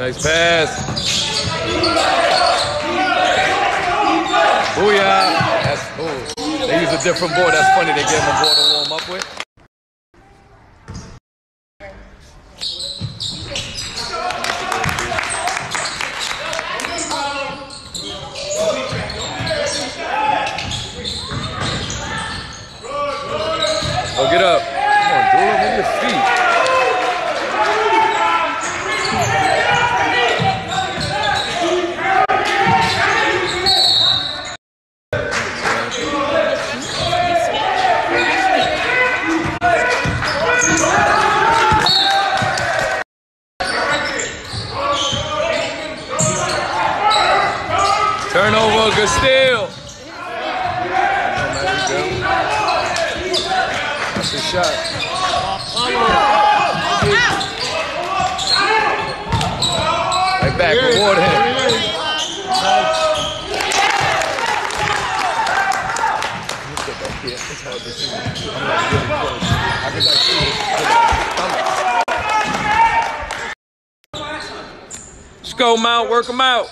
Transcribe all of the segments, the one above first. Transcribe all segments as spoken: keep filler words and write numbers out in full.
Nice pass. Booyah. That's cool. They use a different board. That's funny. They gave him a board to warm up with. Oh, get up. Come on, Dula, move your feet. Turnover, good steal. That's a shot. Right back, reward him. It's hard to see. I'm not really close. I can like see it. Let's go, Mount. Work him out.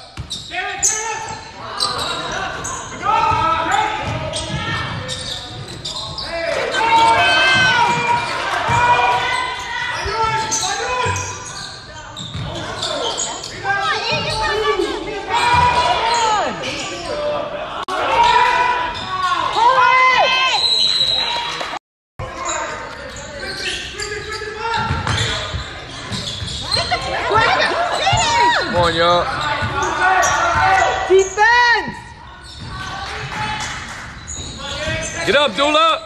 Come on, y'all. Defense! Get up, Dula.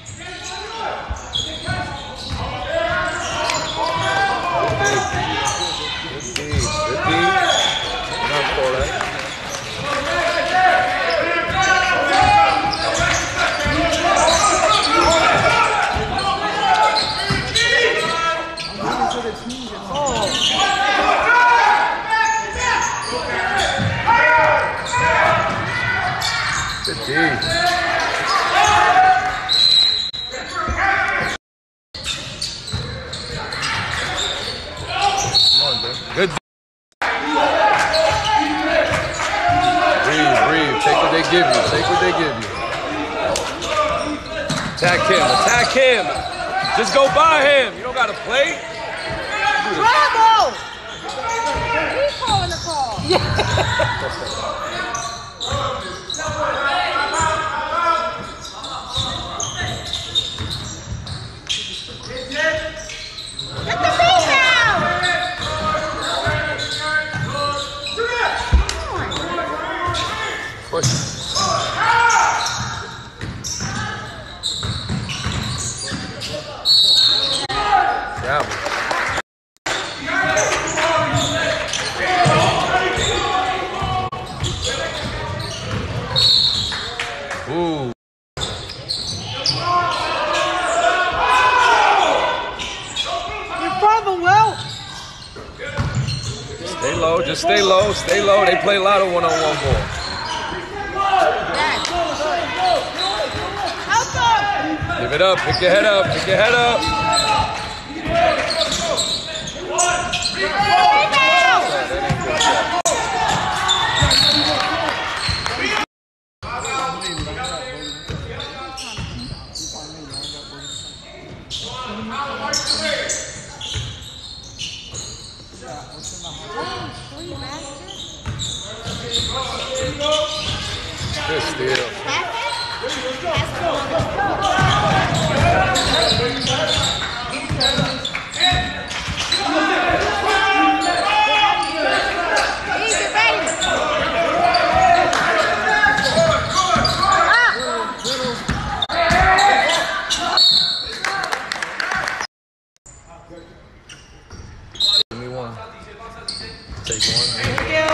Good D. Come on, dude. Good D. Breathe, breathe. Take what they give you. Take what they give you. Attack him. Attack him. Just go by him. You don't got to play. Bravo! He's calling the call. Yeah. Get the rebound! Push. Yeah. Ooh. Stay low, just stay low, stay low. They play a lot of one-on-one ball. Give it up, pick your head up, pick your head up. Good steal. Give me one. Take one. Thank you.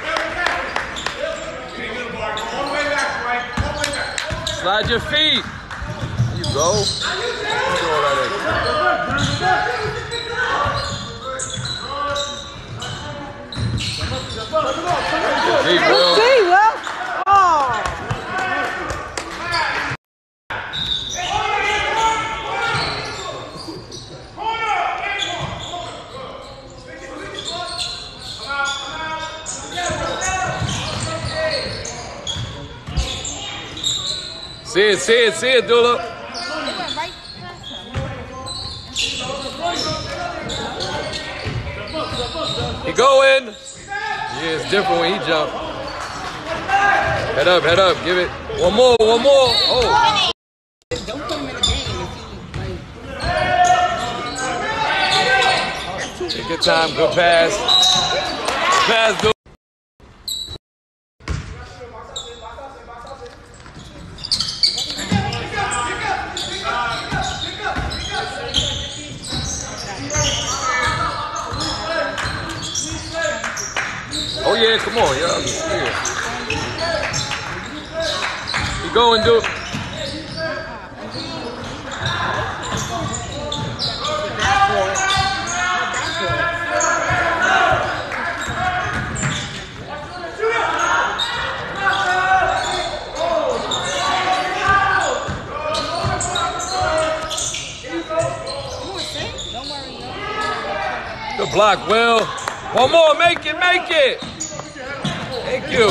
Slide your feet. There you go. Do all that extra. Hey, Will. See, Will. Oh. See it, see it, see it, Dula. They went right past him. He going. Yeah, it's different when he jump. Head up, head up. Give it. One more, one more. Oh. Don't put him in the game if he, like... Take your time. Good pass. Good pass, Dula. Oh yeah, come on, y'all. You go and do it. Good block, Will. One more, make it, make it. Thank you.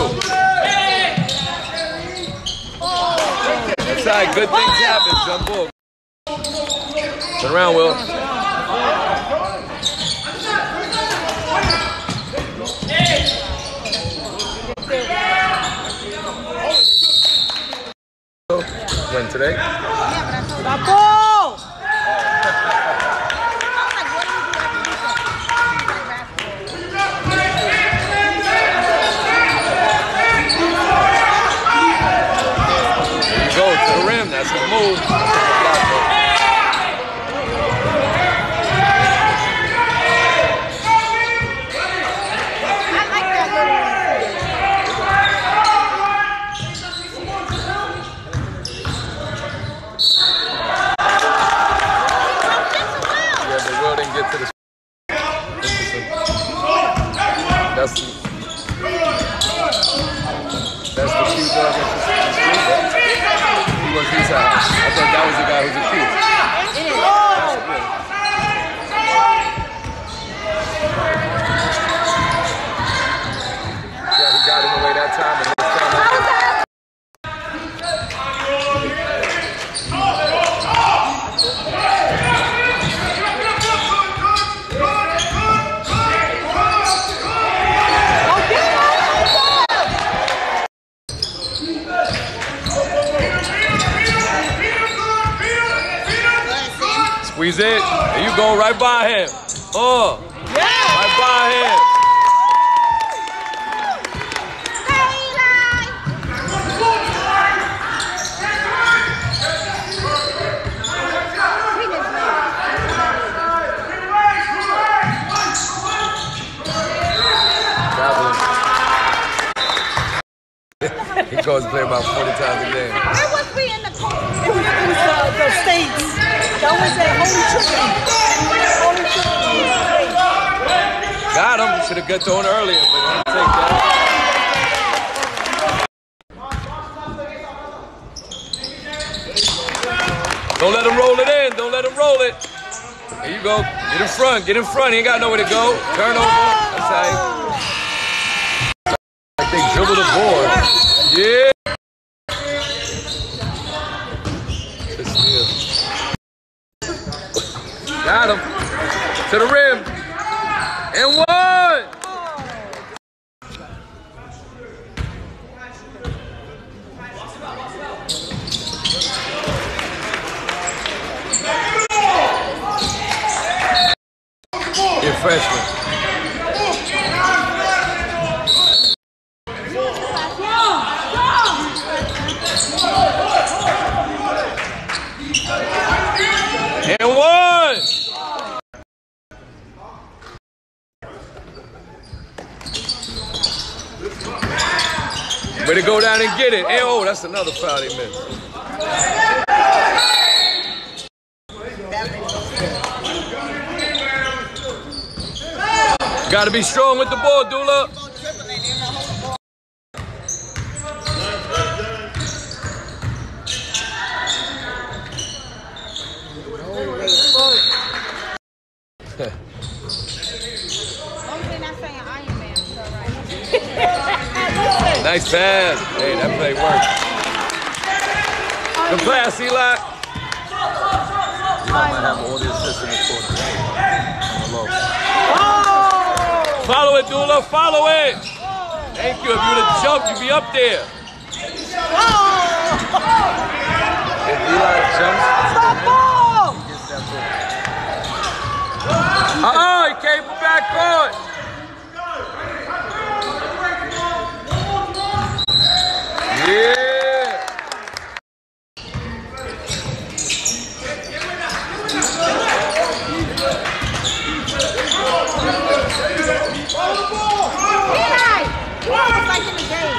That's how good things happen, jump ball. Turn around, Will. Win today. The ball! Go to the rim, that's his move. Yeah, but Will didn't get to the. That's the. That's the cue dog. He was his side. I thought that was the guy who's accused. Yeah, he got him away that time, and this time. Squeeze it. There you go, right by him. Oh, yeah. Right by him. He goes play about forty times a game. Where was we in the court? It was, it was uh, the States. That was at Holy Trinity. Holy Trinity. Got him. Should have got to him earlier, but I'll take that. Don't let him roll it in. Don't let him roll it. There you go. Get in front. Get in front. He ain't got nowhere to go. Turn over. That's how he... I think dribble the board. Yeah. Got him. To the rim. And one. You're freshman. And one. Way to go down and get it. And oh, that's another foul he missed. Got to be strong with the ball, Dula. Nice pass. Hey, that play worked. Oh, Good pass, Eli. You might have all the assists in this quarter. Follow it, Dula. Follow it. Thank you. If you would have jumped, you'd be up there. If Eli jumps, Stop ball! he gets that ball. Uh-oh, he came from back court. Yeah. Like in the game.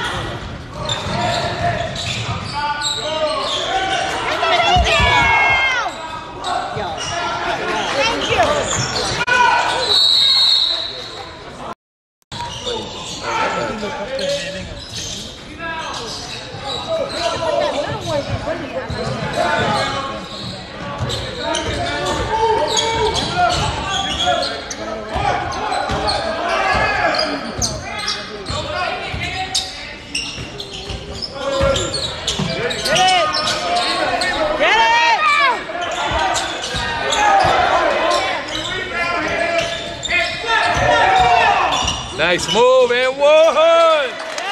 Thank you. Nice move and one.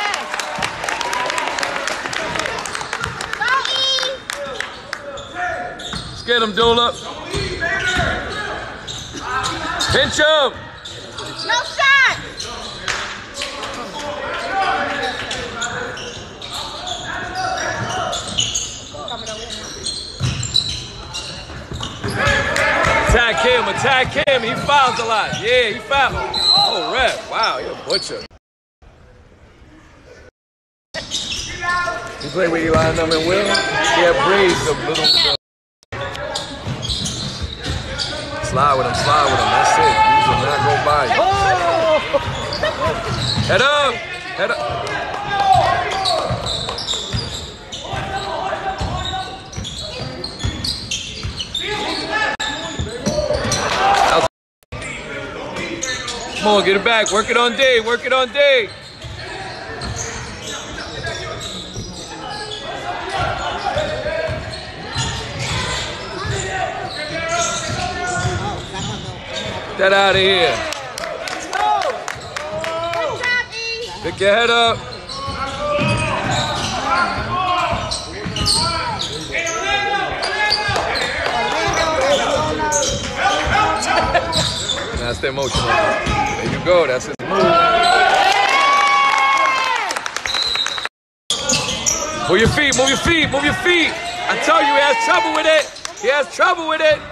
Let's get him, Dula. Pinch him. No shot. Attack him, attack him. He fouls a lot. Yeah, he fouls. Oh, ref. Wow, you're a butcher. You play with Eli and them and Will? Yeah, braids a little. Uh, slide with him, slide with him. That's it. These will not go by you. Head up. Head up. Come on, get it back. Work it on D. Work it on D. Get that out of here. Pick your head up. That's the emotion. There you go. That's his move. Move your feet. Move your feet. Move your feet. I tell you, he has trouble with it. He has trouble with it.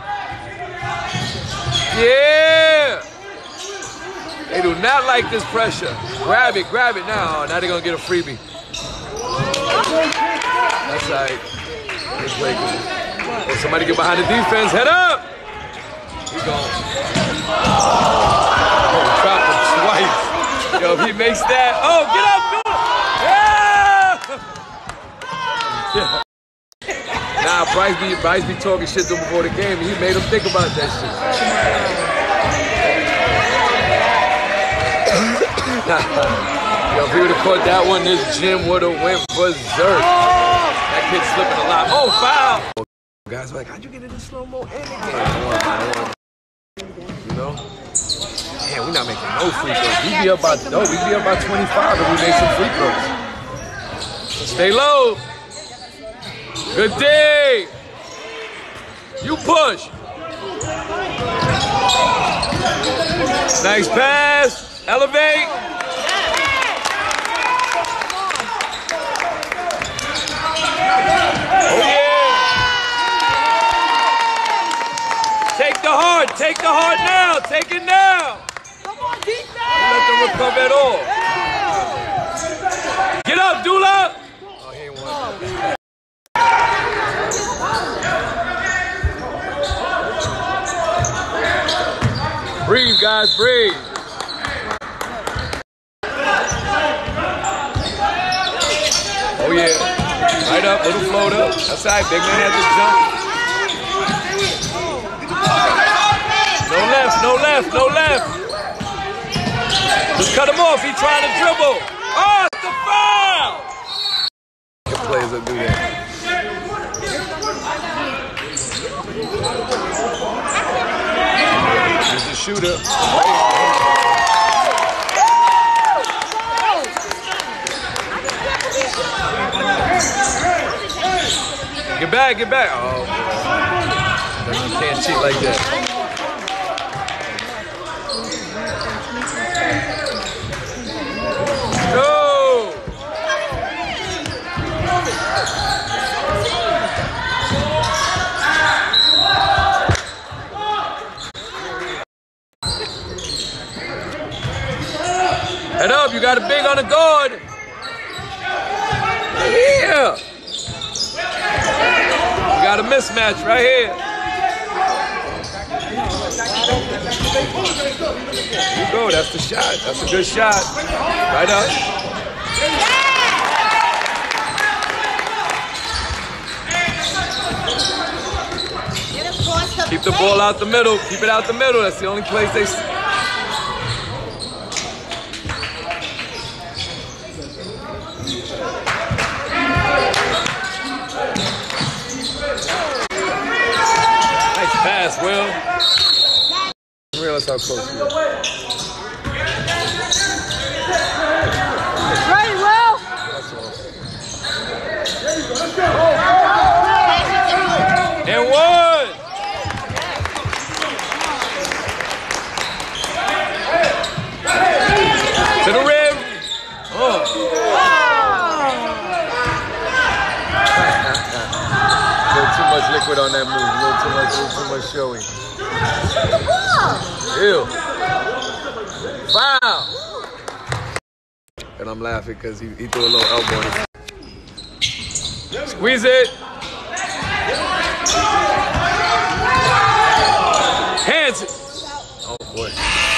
Yeah. They do not like this pressure. Grab it. Grab it now. Now they're going to get a freebie. That's right. They're breaking. Oh, somebody get behind the defense. Head up. He's gone. Oh, dropped him twice. Yo, if he makes that. Oh, get up, dude. Yeah. Yeah. Nah, Bryce be, Bryce be talking shit to him before the game, and he made him think about that shit. Yo, if he would have caught that one, this gym would have went berserk. That kid's slipping a lot. Oh, foul! Guys are like, how'd you get into slow-mo and the game? You know? Man, we're not making no free throws. We be up by, no, we be up by twenty-five if we make some free throws. Stay low. Good day. You push. Nice pass. Elevate. Oh, yeah. Take the heart. Take the heart now. Take it now. Come on, defense! Don't let them recover at all. Get up, Dula. Oh, he ain't one. Breathe, guys, breathe. Oh, yeah. Right up, little float up. That's right, big man has to jump. No left, no left, no left. Just cut him off, he's trying to dribble. Oh, it's a foul! Good players that do that. shooter. Get back, get back. Oh, man. You can't cheat like that. Go! Head up, you got a big on the guard. Yeah. You got a mismatch right here. There you go, that's the shot. That's a good shot. Right up. Keep the ball out the middle. Keep it out the middle. That's the only place they... Pass, Will. I realize how close you are. Right, Will. That's awesome. And one. To the rim. Oh. A little too much liquid on that move. A little too much, a little too much showing. Ew. Foul. And I'm laughing because he, he threw a little elbow in it. Squeeze it. Hands it. Oh boy.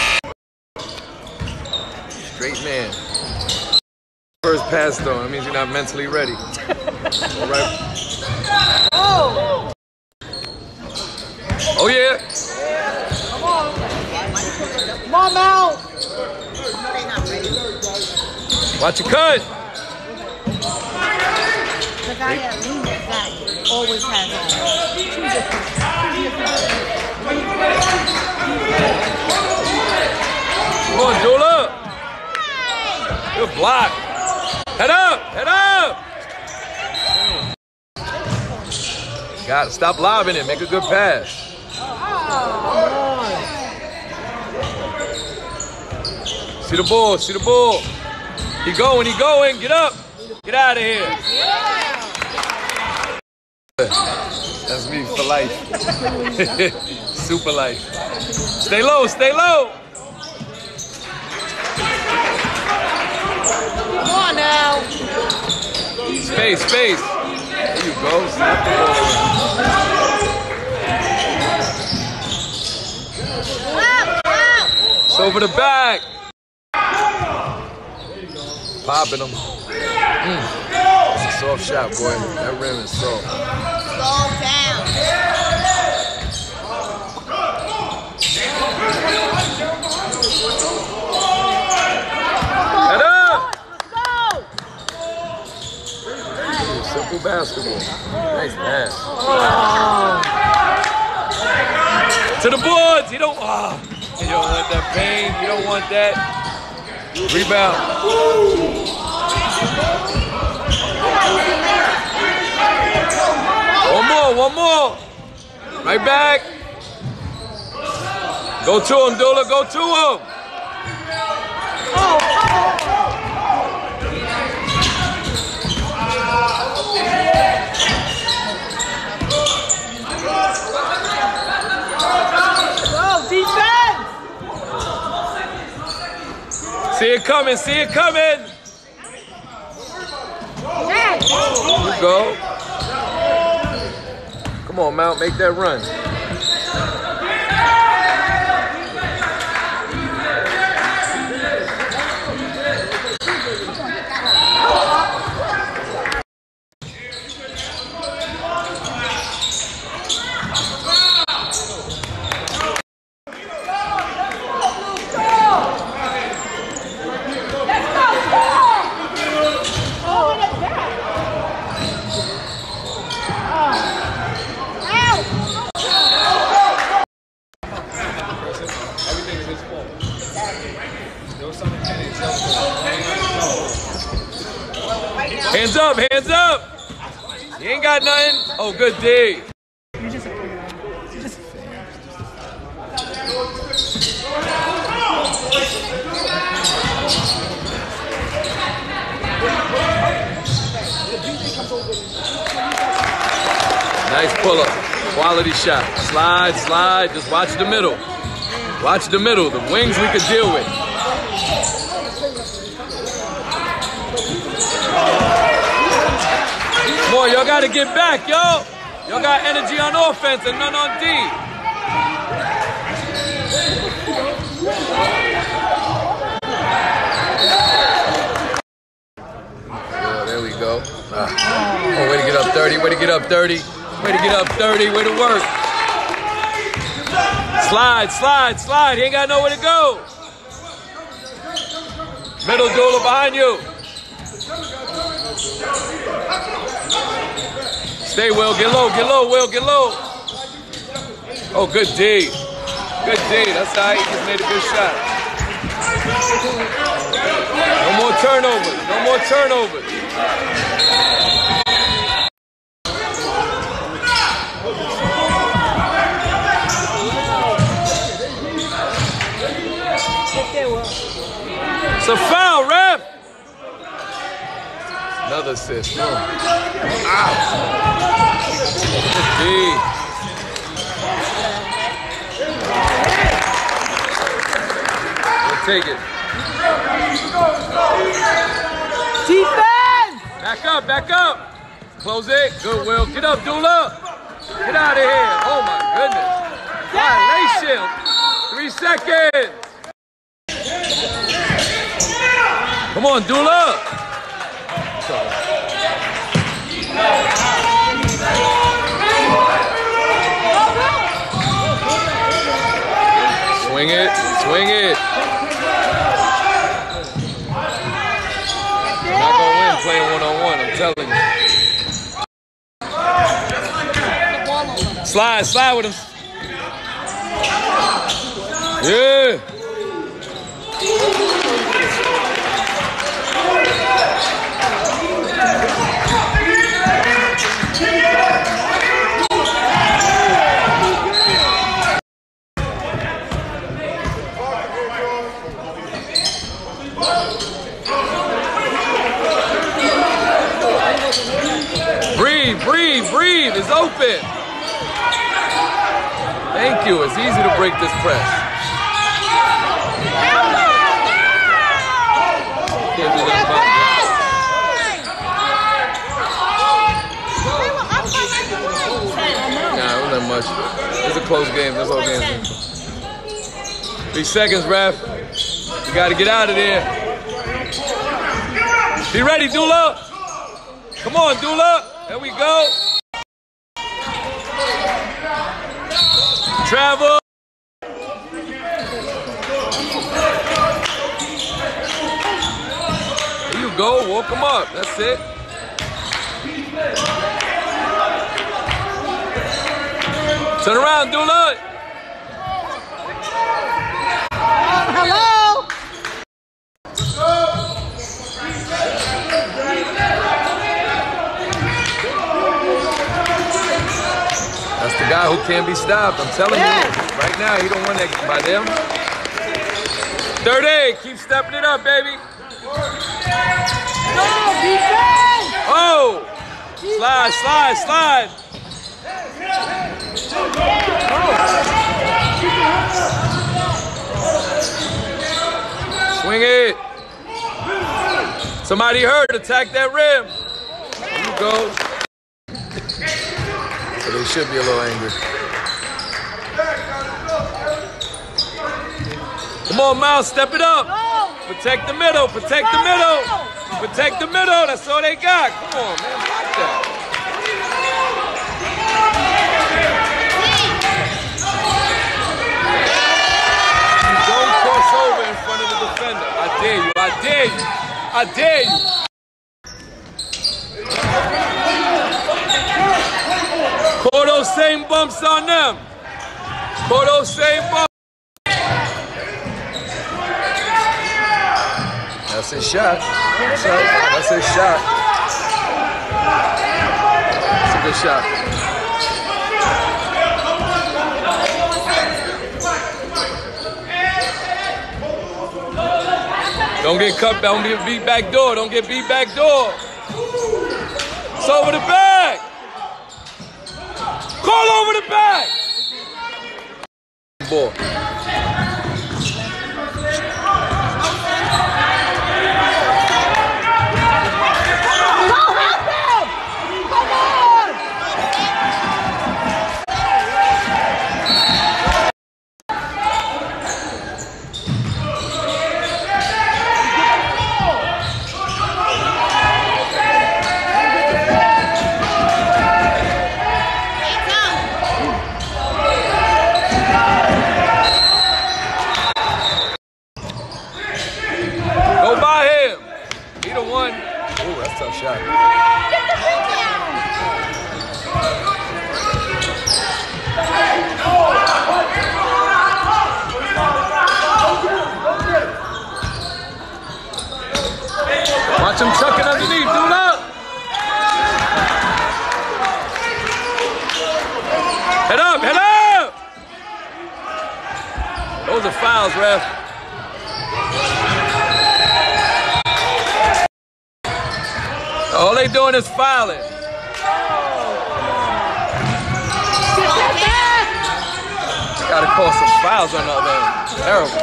Straight man. First pass though. That means you're not mentally ready. All right. Oh! Oh yeah! Come on! Come on, Mal! Watch your cut! The guy that leads that guy always has Come on, Dula! Good block! Head up! Head up! Got stop lobbing it. Make a good pass. See the ball. See the ball. He going. He going. Get up. Get out of here. That's me for life. Super life. Stay low. Stay low. Come on now. Space. Space. There you go. Snap the ball. It's over the back. Popping them. Mm. It's a soft shot, boy. That rim is soft. Slow down. Head up. Let's go. Simple basketball. Nice pass. Oh. To the boards. You don't. Oh. You don't want that pain. You don't want that. Rebound. One more. One more. Right back. Go to him, Dula. Go to him. Oh, defense! See it coming, see it coming. There you go. Come on, Mount, make that run. Hands up, hands up. You ain't got nothing. Oh, good D. Nice pull-up. Quality shot. Slide, slide. Just watch the middle. Watch the middle. The wings we could deal with. Come on, y'all got to get back, yo. Y'all got energy on offense and none on D. Yeah, there we go. Ah. Oh, way to get up thirty. Way to get up thirty. Way to get up thirty. Way to work. Slide, slide, slide. He ain't got nowhere to go. Middle Dula behind you. Stay, Will. Get low. Get low, Will. Get low. Oh, good D. Good D. That's how he just made a good shot. No more turnovers. No more turnovers. It's a foul, ref. Another assist. No. Ow. D. We'll take it. Defense! Back up, back up. Close it. Good, Will. Get up, Dula. Get out of here. Oh, my goodness. Violation. Three seconds. Come on, Dula. Swing it, swing it. You're not gonna win playing one-on-one, I'm telling you. Slide, slide with him. Yeah. Breathe, breathe, breathe. It's open. Thank you. It's easy to break this press. Can't do nothing about that. Nah, it wasn't much. It's a close game. That's all games. Three seconds, ref. You got to get out of there. Be ready, Dula. Come on, Dula. There we go. Travel. There you go. Walk him up. That's it. Turn around, Dula. Hello? That's the guy who can't be stopped. I'm telling Yes. you. Right now, he don't run that by them. thirty. Keep stepping it up, baby. No, defense! Oh! Slide, slide, slide. Swing it. Somebody hurt. Attack that rim. There you go. So they should be a little angry. Come on, Miles. Step it up. Protect the middle. Protect the middle. Protect the middle. That's all they got. Come on, man. Fuck that. Don't cross over in front of the defender. I dare you. I dare you. I dare you. Call those same bumps on them. Call those same bumps. That's his shot. That's, right. That's his shot. That's a good shot. Don't get cut, don't get beat back door. Don't get beat back door. It's over the back. Call over the back. Ball. Watch him chucking underneath, dude up. Head up, head up. Those are fouls, ref. All they doing is fouling. Gotta call some fouls on the other end. Terrible.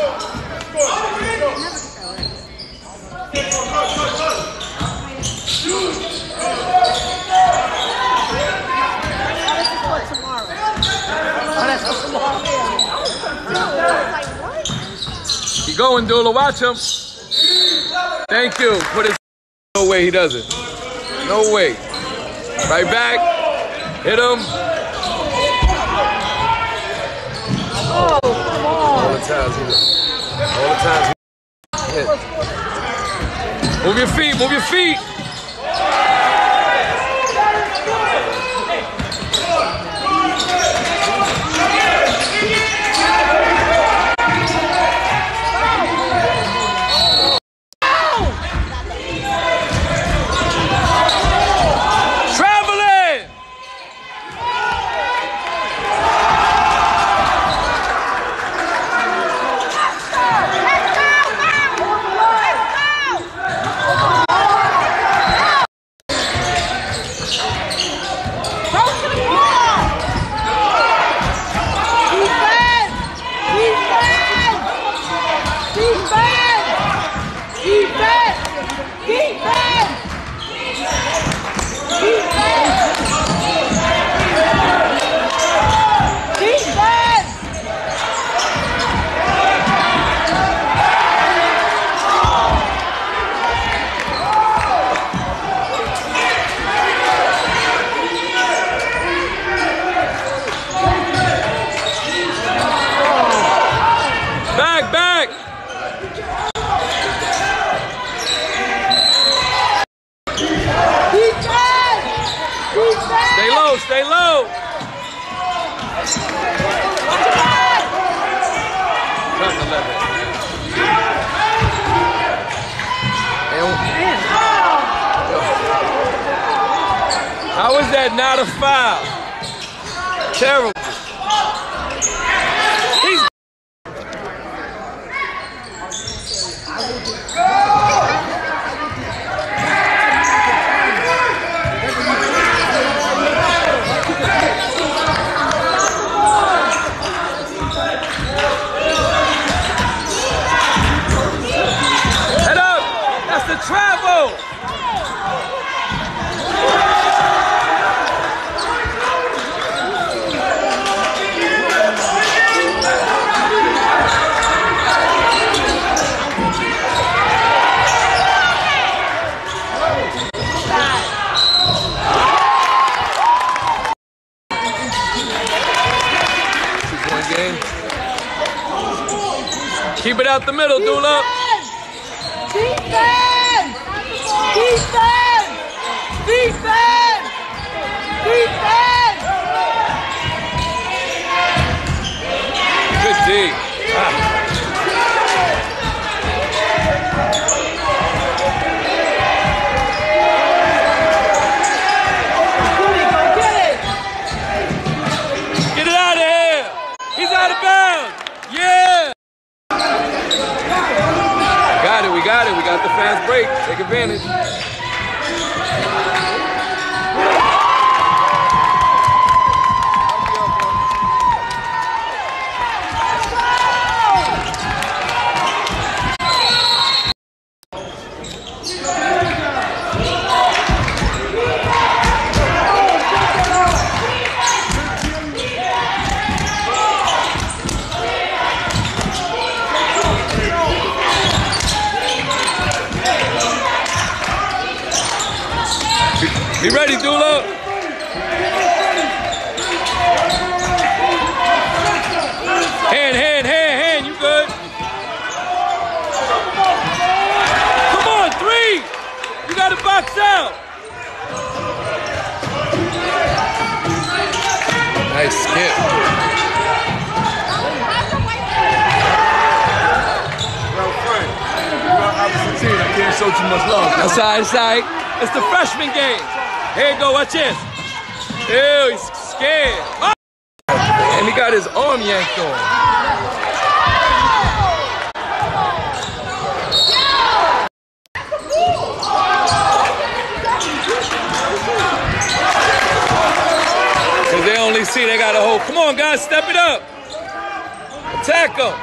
Keep going, Dula. Watch him. Thank you. Put his. No way he does it. No way. Right back. Hit him. Oh, come on. All the times he All the times he hit. Move your feet. Move your feet. Stay low. How is that not a foul? Terrible. He's travel! Two-point game. Keep it out the middle, Dula. Defense! Defense! Defense! Defense! Good D. Ah. got it. We got the fast break. Take advantage. Be ready, Dula. Hand, hand, hand, hand. You good? Come on, three. You got to box out. Nice skip. Well, Frank, you're on opposite team. I can't show too much love. That's all right, that's all right. It's the freshman game. Here you go, watch this. Ew, he's scared. Oh! And he got his arm yanked on. Because they only see they got a hold. Come on, guys, step it up. Attack them.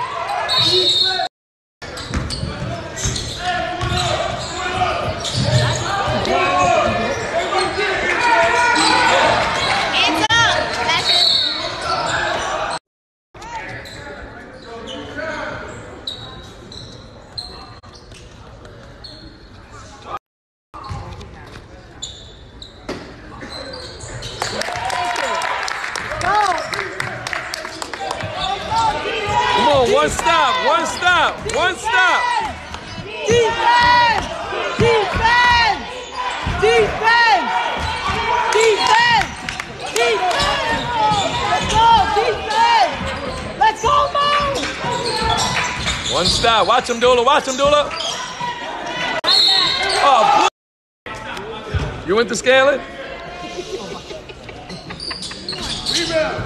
One stop, one stop, one stop. Defense! Defense! Defense! Defense! Defense! Let's go! Defense! Let's go, Mo! One stop. Watch him, Dula. Watch him, Dula. Oh, you went to Scanlon? See?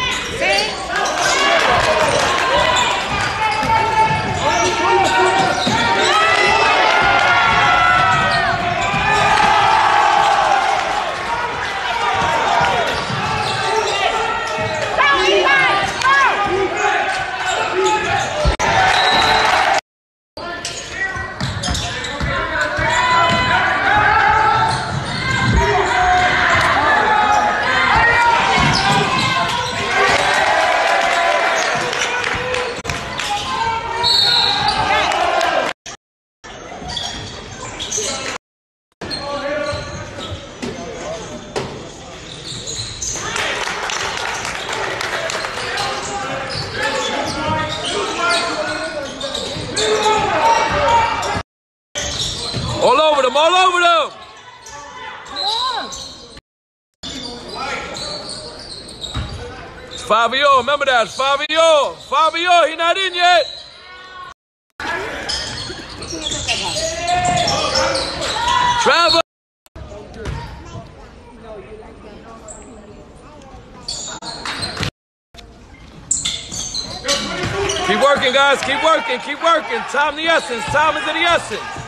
All over them, all over them. It's Fabio, remember that, it's Fabio. Fabio, he not in yet. Travel. Keep working, guys, keep working, keep working. Time the essence, time is of the essence.